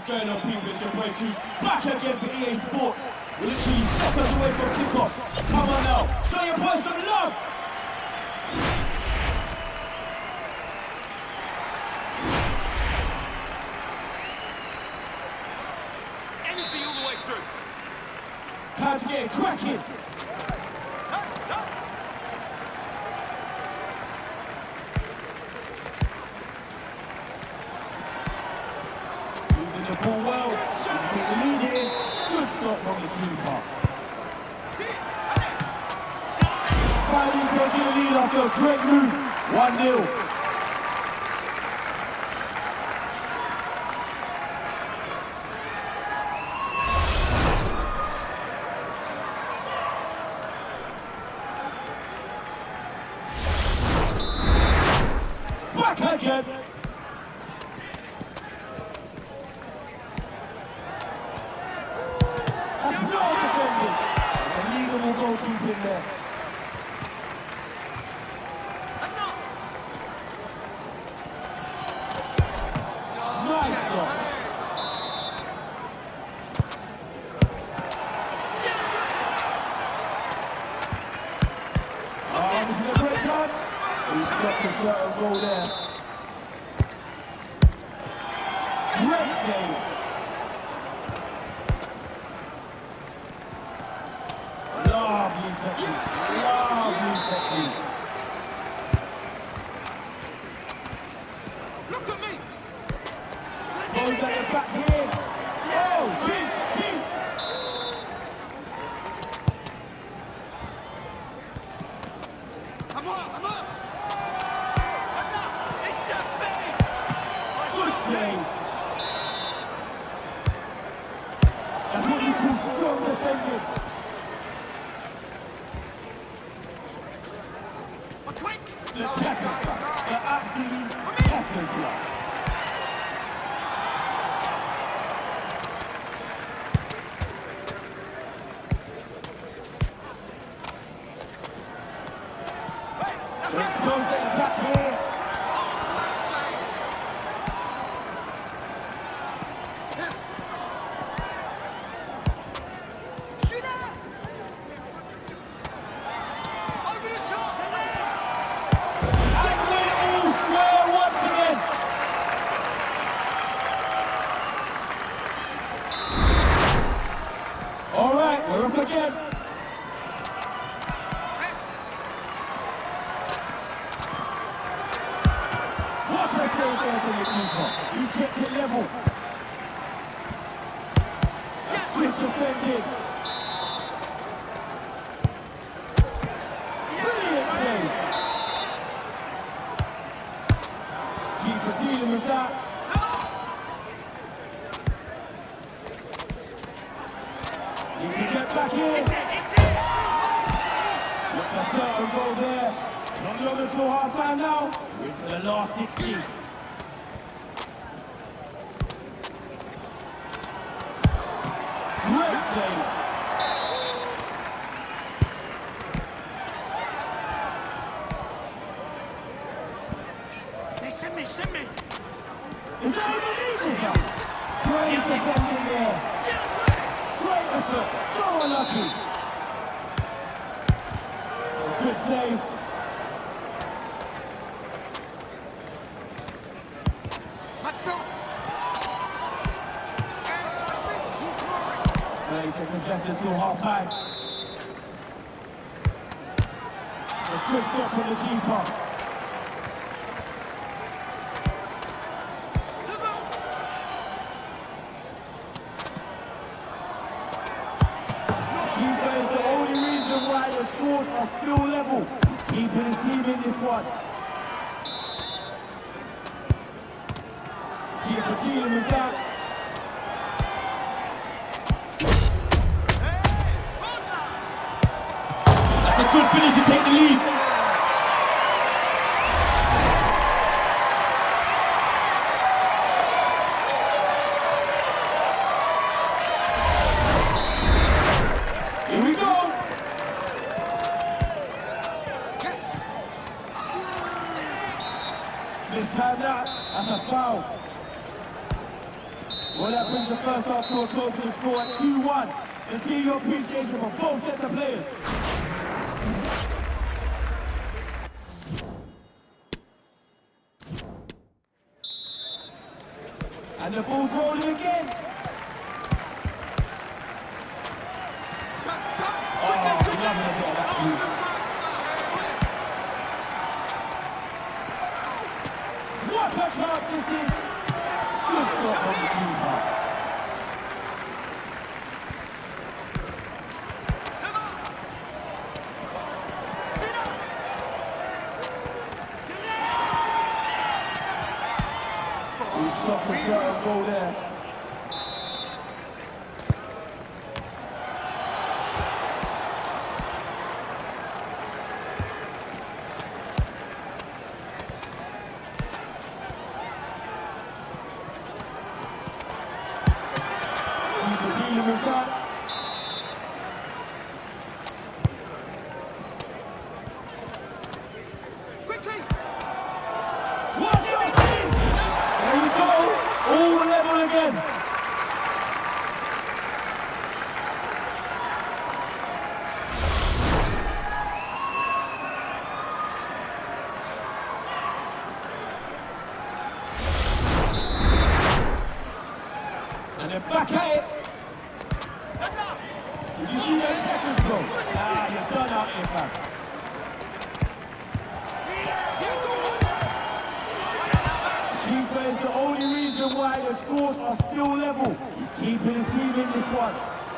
going on, people? It's your boy Choose. Back again for EA Sports. We're literally seconds away from kickoff. Come on now, show your boys some love. Energy all the way through. Time to get it cracking. Moving the ball well. Put the lead in. Good stop from the keeper. Finally taking the lead after a great move. 1-0. Again. That's not defended. Illegal goalkeeping there. Nice stop. Oh, this is a great chance. He's got the third goal there. Great save. Lovely technique. Lovely technique. Look at me. Goes at the back here. Oh, big. I'm up. It's just me. Good save. That's what you call strong defending. Quick! The tackle block. The absolute tackle block. Let's go to the back here. We're up again. What a save there for the keeper. He kept it level. Quick defending. Brilliant save. Keeper dealing with that. He can get back in. Look at the third goal there. Not long until half time now. We're into the last 60. Great save. Hey, send me. Is that unbelievable? Great defending there. Great effort. So unlucky. Good save. He's seconds left until half time. A good stop from the keeper. Keeper is the only reason why the scores are still level. Keeping his team in this one. Keeper dealing with that. That's a good finish to take the lead. Here we go. Yes. This time now, that's a foul. Well, that brings the first half to a close with the score at 2-1. Let's hear your appreciation for both sets of players. And the ball's rolling again. Oh, lovely bit of that too. What a chance this is! Good stop on the keeper. He's stopped the shot goal there. Quickly! What is this? There we go, all level again. And they're back at it. Did you see those seconds, bro? Ah, you're done out here, man. Keeper is the only reason why the scores are still level. He's keeping his team in this one.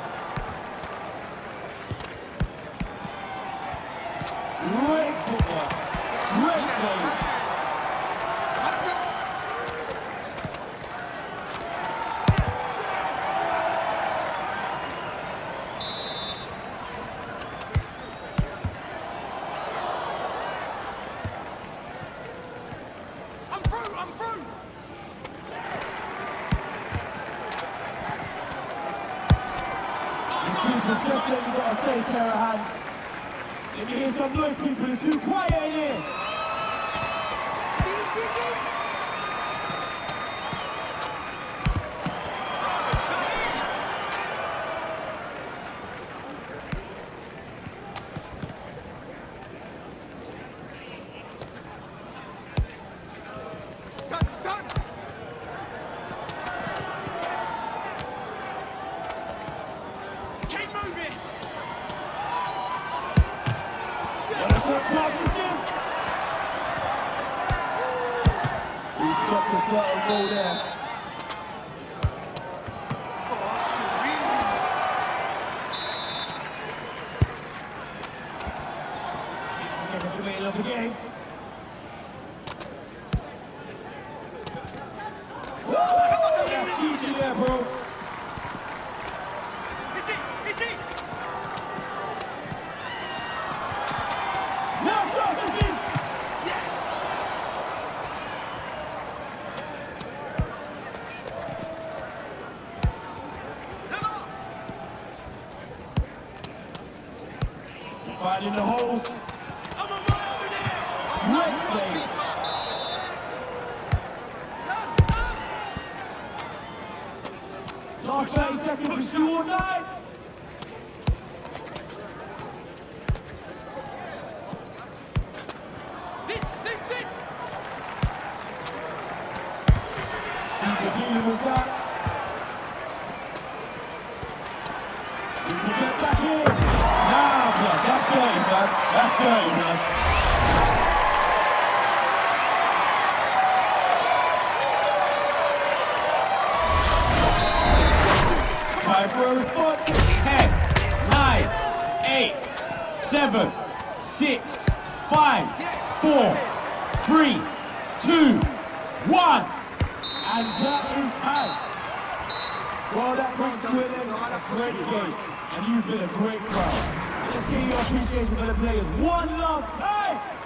Great footwork. Great save. I'm through! He's definitely got a safe pair of hands. Let me hear some noise, people. It's too quiet in here. Keep moving! He's got the slot of goal there. Seconds remaining of the game. That's cheeky there, bro. Is he? Now shot, this is! Yes! Finding the holes. I'm a right over there! Nice play. Last 30 seconds to do or die. Bit! Seeker dealing with that. Does he get back in? Nah, blood, that's dirty, man. That's dirty, man. Time for a response. 10, 9, 8, 7, 6, 5, 4, 3, 2, 1. And that is time. Well, that brings to an end a great game. And you've been a great crowd. Let's hear your appreciation for the players one last time.